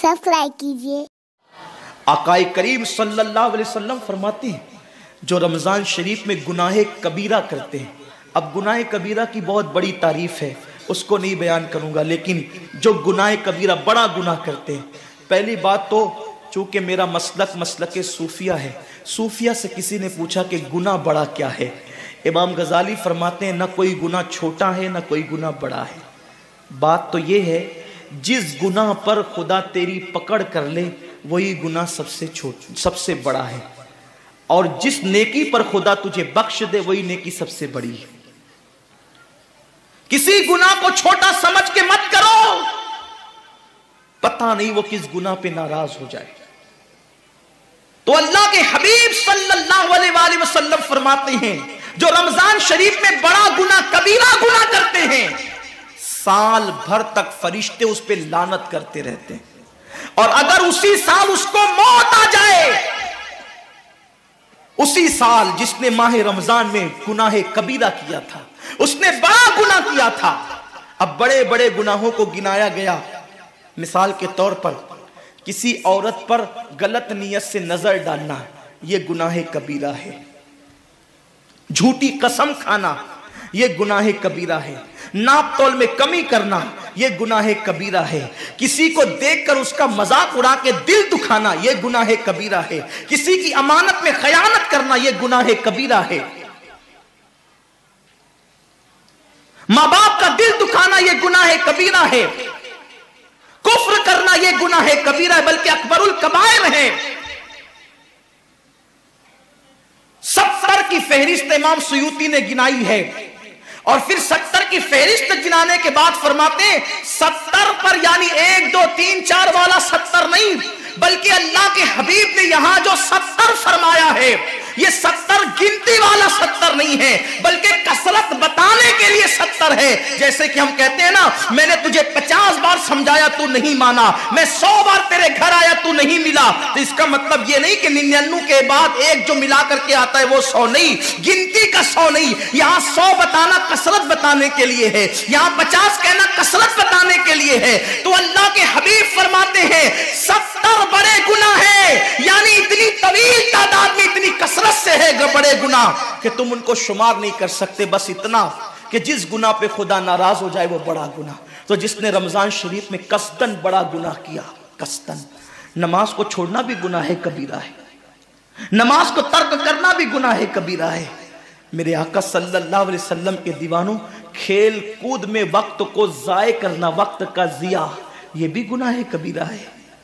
Subscribe कीजिए। आकाए करीम सल्लल्लाहु अलैहि वसल्लम फरमाते हैं, जो रमज़ान शरीफ में गुनाह कबीरा करते हैं। अब गुनाह कबीरा की बहुत बड़ी तारीफ़ है, उसको नहीं बयान करूँगा, लेकिन जो गुनाह कबीरा बड़ा गुनाह करते हैं, पहली बात तो चूँकि मेरा मसलक सूफिया है, सूफिया से किसी ने पूछा कि गुनाह बड़ा क्या है। इमाम गजाली फरमाते हैं, ना कोई गुनाह छोटा है ना कोई गुनाह बड़ा है। बात तो ये है, जिस गुनाह पर खुदा तेरी पकड़ कर ले वही गुनाह सबसे बड़ा है, और जिस नेकी पर खुदा तुझे बख्श दे वही नेकी सबसे बड़ी है। किसी गुनाह को छोटा समझ के मत करो, पता नहीं वो किस गुनाह पे नाराज हो जाए। तो अल्लाह के हबीब सल्लल्लाहु अलैहि वसल्लम फरमाते हैं, जो रमजान शरीफ में बड़ा गुनाह कबीरा गुनाह करते हैं, साल भर तक फरिश्ते उस पे लानत करते रहते हैं, और अगर उसी साल उसको मौत आ जाए, उसी साल जिसने माह रमजान में गुनाह कबीरा किया था, उसने बड़ा गुनाह किया था। अब बड़े बड़े गुनाहों को गिनाया गया। मिसाल के तौर पर किसी औरत पर गलत नीयत से नजर डालना, यह गुनाह कबीरा है। झूठी कसम खाना, यह गुनाह कबीरा है। नाप तोल में कमी करना, यह गुनाह कबीरा है। किसी को देखकर उसका मजाक उड़ा के दिल दुखाना, यह गुनाह कबीरा है। किसी की अमानत में खयानत करना, यह गुनाह कबीरा है। मां बाप का दिल दुखाना, यह गुनाह कबीरा है। कुफ्र करना, यह गुनाह कबीरा है, बल्कि अकबरुल कबायर है। 70 की फहरिस्त इमाम सुयूती ने गिनाई है, और फिर 70 की फहरिस्त गिनाने के बाद फरमाते हैं, 70 पर यानी 1 2 3 4 वाला 70 नहीं, बल्कि अल्लाह के हबीब ने यहां जो 70 फरमाया है, ये 70 गिनती वाला 70 नहीं है, बल्कि कसरत बताने के लिए 70 है। जैसे कि हम कहते हैं ना, मैंने तुझे 50 बार समझाया तू नहीं माना, मैं 100 बार तेरे घर आया तू नहीं मिला, तो इसका मतलब ये नहीं कि 99 के बाद एक जो मिला करके आता है वो 100 नहीं, गिनती का 100 नहीं। यहां 100 बताना कसरत बताने के लिए है, यहां 50 कहना कसरत बताने के लिए है। तो अल्लाह के हबीब फरमाते हैं 70 बड़े गुनाह है, यानी इतनी तवील तादाद में इतनी कसरत से है बड़े गुनाह कि तुम उनको शुमार नहीं कर सकते। बस इतना कि जिस गुनाह पे खुदा नाराज हो जाए वो बड़ा गुनाह। तो जिसने रमजान शरीफ में कसदन बड़ा गुनाह किया, कसदन, नमाज को छोड़ना भी गुनाह कबीरा है, नमाज को तर्क करना भी गुनाह कबीरा है। मेरे आका सल्लल्लाहु अलैहि वसल्लम के दीवानों, खेल कूद में वक्त को जाय करना, वक्त का जिया, यह भी गुनाह कबीरा है।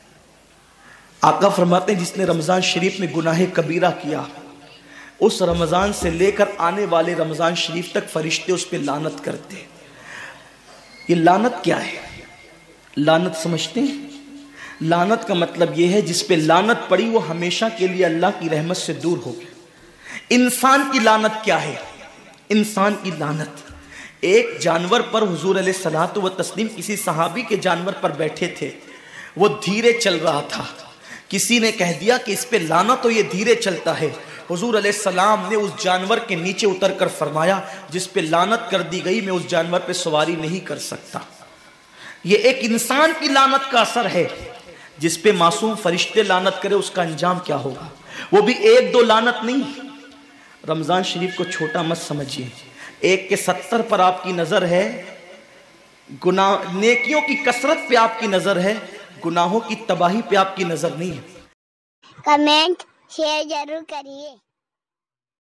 आका फरमाते हैं, जिसने रमजान शरीफ में गुनाह कबीरा किया, उस रमजान से लेकर आने वाले रमजान शरीफ तक फरिश्ते उस पर लानत करते हैं। ये लानत क्या है? लानत समझते हैं? लानत का मतलब यह है, जिस पे लानत पड़ी वो हमेशा के लिए अल्लाह की रहमत से दूर हो गया। इंसान की लानत क्या है? इंसान की लानत, एक जानवर पर हुजूर अलैहिस्सलातु व तस्लीम किसी सहाबी के जानवर पर बैठे थे, वो धीरे चल रहा था। किसी ने कह दिया कि इस पे लाना, तो ये धीरे चलता है। हुजूर अलैहिस्सलाम ने उस जानवर के नीचे उतरकर फरमाया, जिस पे लानत कर दी गई, मैं उस जानवर पे सवारी नहीं कर सकता। ये एक इंसान की लानत का असर है। जिस पे मासूम फरिश्ते लानत करे उसका अंजाम क्या होगा? वो भी 1 2 लानत नहीं। रमजान शरीफ को छोटा मत समझिए। 1 के 70 पर आपकी नजर है, गुनाह नेकियों की कसरत पे आपकी नजर है, गुनाहों की तबाही पे आपकी नजर नहीं है। कमेंट शेयर जरूर करिए।